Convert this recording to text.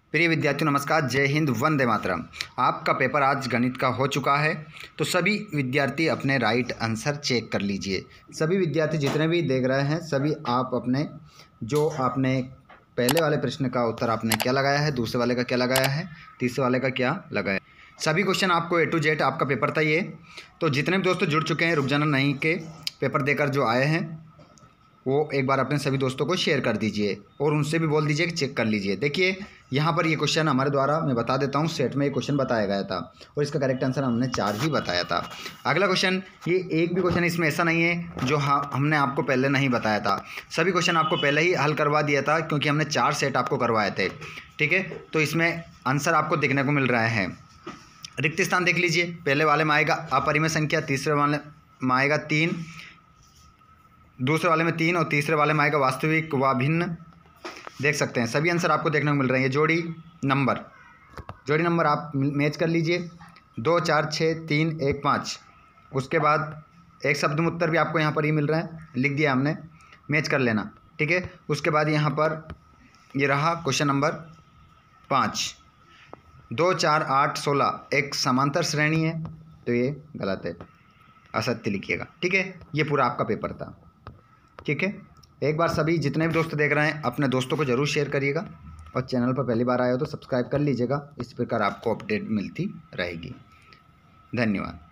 प्रिय विद्यार्थियों नमस्कार, जय हिंद, वंदे मातरम। आपका पेपर आज गणित का हो चुका है, तो सभी विद्यार्थी अपने राइट आंसर चेक कर लीजिए। सभी विद्यार्थी जितने भी देख रहे हैं, सभी आप अपने जो आपने पहले वाले प्रश्न का उत्तर आपने क्या लगाया है, दूसरे वाले का क्या लगाया है, तीसरे वाले का क्या लगाया है, सभी क्वेश्चन आपको A to Z आपका पेपर था ये। तो जितने भी दोस्तों जुड़ चुके हैं रुक जाना नहीं के पेपर देकर जो आए हैं, वो एक बार अपने सभी दोस्तों को शेयर कर दीजिए और उनसे भी बोल दीजिए कि चेक कर लीजिए। देखिए यहाँ पर ये क्वेश्चन हमारे द्वारा मैं बता देता हूँ, सेट में ये क्वेश्चन बताया गया था और इसका करेक्ट आंसर हमने 4 ही बताया था। अगला क्वेश्चन, ये एक भी क्वेश्चन इसमें ऐसा नहीं है जो हमने आपको पहले नहीं बताया था। सभी क्वेश्चन आपको पहले ही हल करवा दिया था, क्योंकि हमने 4 सेट आपको करवाए थे। ठीक है, तो इसमें आंसर आपको देखने को मिल रहा है। रिक्त स्थान देख लीजिए, पहले वाले में आएगा अपरिमेय संख्या, तीसरे वाले में आएगा 3, दूसरे वाले में 3 और तीसरे वाले में आएगा वास्तविक व भिन्न। देख सकते हैं सभी आंसर आपको देखने को मिल रहे हैं। ये जोड़ी नंबर आप मैच कर लीजिए, 2 4 6 3 1 5। उसके बाद एक शब्द में उत्तर भी आपको यहाँ पर ही मिल रहा है, लिख दिया हमने, मैच कर लेना। ठीक है, उसके बाद यहाँ पर ये रहा क्वेश्चन नंबर 5, 2 4 8 16 एक समांतर श्रेणी है, तो ये गलत है, असत्य लिखिएगा। ठीक है, ये पूरा आपका पेपर था। ठीक है, एक बार सभी जितने भी दोस्त देख रहे हैं अपने दोस्तों को ज़रूर शेयर करिएगा और चैनल पर पहली बार आए हो तो सब्सक्राइब कर लीजिएगा, इस प्रकार आपको अपडेट मिलती रहेगी। धन्यवाद।